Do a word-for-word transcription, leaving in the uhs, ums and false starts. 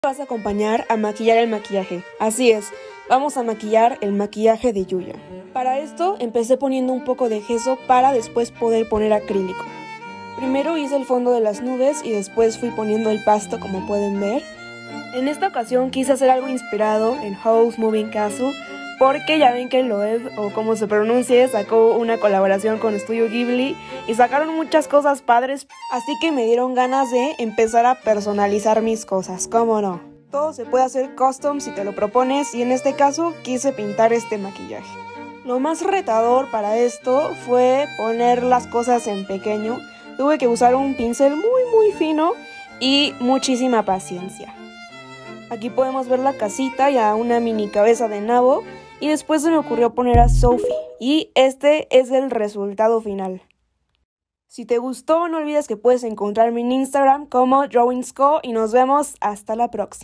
Vas a acompañar a maquillar el maquillaje. Así es, vamos a maquillar el maquillaje de Yuya. Para esto empecé poniendo un poco de gesso para después poder poner acrílico. Primero hice el fondo de las nubes y después fui poniendo el pasto, como pueden ver. En esta ocasión quise hacer algo inspirado en Howl's Moving Castle, porque ya ven que Loewe, o como se pronuncie, sacó una colaboración con Estudio Ghibli y sacaron muchas cosas padres, así que me dieron ganas de empezar a personalizar mis cosas, ¿cómo no? Todo se puede hacer custom si te lo propones, y en este caso quise pintar este maquillaje. Lo más retador para esto fue poner las cosas en pequeño. Tuve que usar un pincel muy muy fino y muchísima paciencia. Aquí podemos ver la casita y a una mini cabeza de nabo. Y después se me ocurrió poner a Sophie. Y este es el resultado final. Si te gustó, no olvides que puedes encontrarme en Instagram como DrawingsCo y nos vemos hasta la próxima.